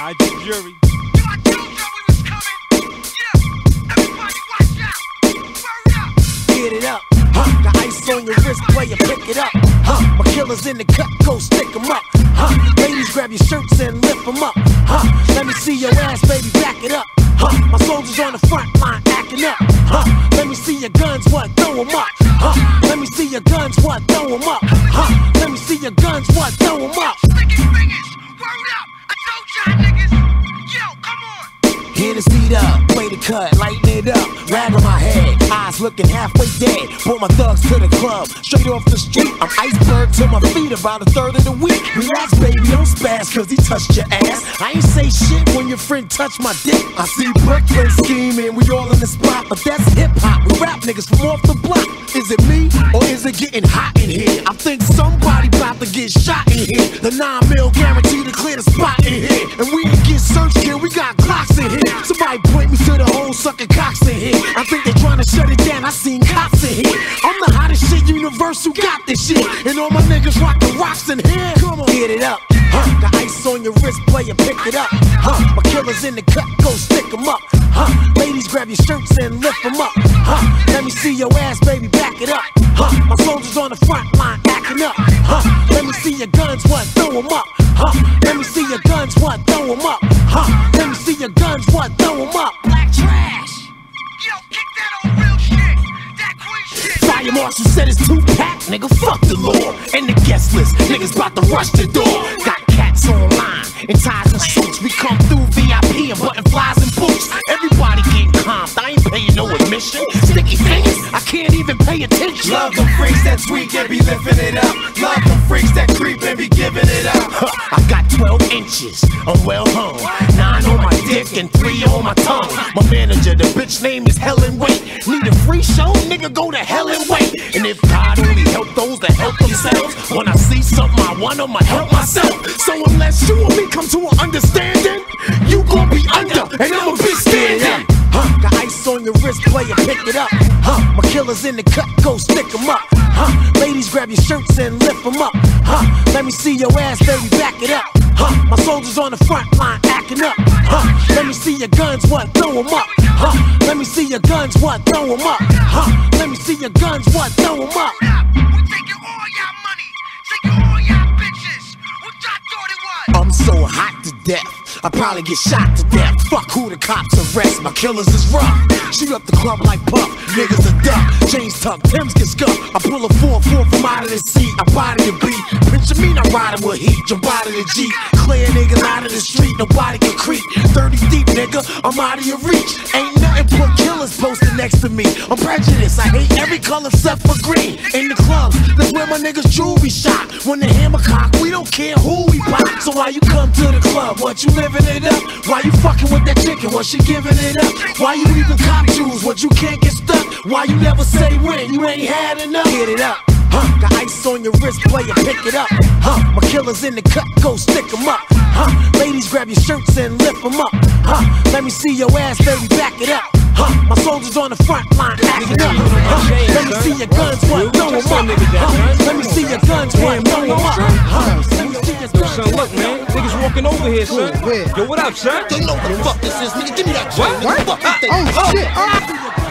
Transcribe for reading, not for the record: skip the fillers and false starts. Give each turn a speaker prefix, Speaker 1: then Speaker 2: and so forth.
Speaker 1: Alright, the jury.
Speaker 2: I told y'all we was coming. Yeah, everybody watch out. Word up.
Speaker 3: Get it up, the ice on your wrist, player, pick it up, my killers in the cut, go stick 'em up, ladies grab your shirts and lift 'em up, let me see your ass, baby, back it up, my soldiers on the front line acting up, let me see your guns, what, throw 'em up, let me see your guns, what, throw 'em up, let me see your guns, what, throw 'em up.
Speaker 2: Sticky fingers, word up. I told y'all niggas. Yo, come on.
Speaker 3: Hit his feet up, play the cut, lighten it up, rag on my head, eyes looking halfway dead. Brought my thugs to the club, straight off the street. I'm iceberg to my feet, about a third of the week. Relax, baby, don't spaz, cause he touched your ass. I ain't say shit when your friend touched my dick. I see Brooklyn scheming, we all in the spot, but that's hip hop. We rap niggas from off the block. Is it me, or is it getting hot in here? I think somebody about to get shot in here. The 9 mil guaranteed to clear the spot in here. And we ain't get searched here, we got Glocks in here. Somebody point me to the whole sucking cocks in here. I think they trying to shut it down, I seen cops in here. I'm the hottest shit, Universal got this shit. And all my niggas rockin' rocks in here. Come on, get it up, the ice on your wrist, player, pick it up, my killers in the cut, go stick 'em up, ladies grab your shirts and lift 'em up, let me see your ass, baby, back it up, my soldiers on the front line acting up, let me see your guns, what, throw 'em up, let me see your guns, what, throw 'em up, let me see your guns, what, throw 'em up.
Speaker 2: Black trash. Yo, kick that on real shit. That queen shit.
Speaker 3: Fire marshal said it's 2-pack, nigga, fuck the law. And the guest list, niggas about to rush the door. Got cats online, in ties and suits. We come through VIP and button flies and boots. Everybody getting comped, I ain't paying no admission. Sticky fingers, I can't even pay attention.
Speaker 4: Love them freaks that tweak and be lifting it up. Love them freaks that creep and be giving it up.
Speaker 3: I got 12 inches, I'm well hung. 9 on my dick and 3 on my tongue. My manager, the bitch name is Helen Wait. Need a free show, nigga, go to hell and wait. And if God only help those that help themselves, when I see something I want, I'ma help myself. So unless you and me come to an understanding, you gon' be under and I'ma be standing. The ice on your wrist, player, pick it up, my killers in the cut, go stick 'em up, ladies grab your shirts and lift 'em up, let me see your ass, baby, back it up, my soldiers on the front line acting up, let me see your guns, what, throw 'em up, let me see your guns, what, throw 'em up, let me see your guns, what, throw 'em up.
Speaker 2: We taking all y'all money, taking all y'all bitches. What y'all thought it was?
Speaker 3: I'm so hot to death, I probably get shot to death. Fuck who the cops arrest, my killers is rough. Shoot up the club like Puff, niggas a duck. Chains tucked, Tim's get scuffed. I pull a 4-4 from out of the seat, I body the beat. Picture me not riding with heat, jump out of the Jeep. Clear niggas out of the street, nobody can creep. 30 deep, nigga, I'm out of your reach. Ain't nothing but killers posted next to me. I'm prejudiced, I hate every color except for green. In the clubs, that's where my niggas jewelry shop. When the hammer cock, we don't care who we pop. So why you come to the club? What, you living it up? Why you fucking with that chicken? What, she giving it up? Why you even cop jewels? What, you can't get stuck? Why you never say when? You ain't had enough? Get it up. The ice on your wrist, player, pick it up. My killers in the cut, go stick 'em up. Ladies grab your shirts and lift 'em up. Let me see your ass, baby, back it up. My soldiers on the front line acting up. Let me see your guns, what, throw 'em up. Let me see your guns, what, throw 'em up. Let me see your guns.
Speaker 1: Son, look, man, niggas walking over here, son. Yo, what up, son?
Speaker 3: They know what the fuck this is, nigga. Give me that chain, nigga. Fuck this thing.
Speaker 5: Oh, shit.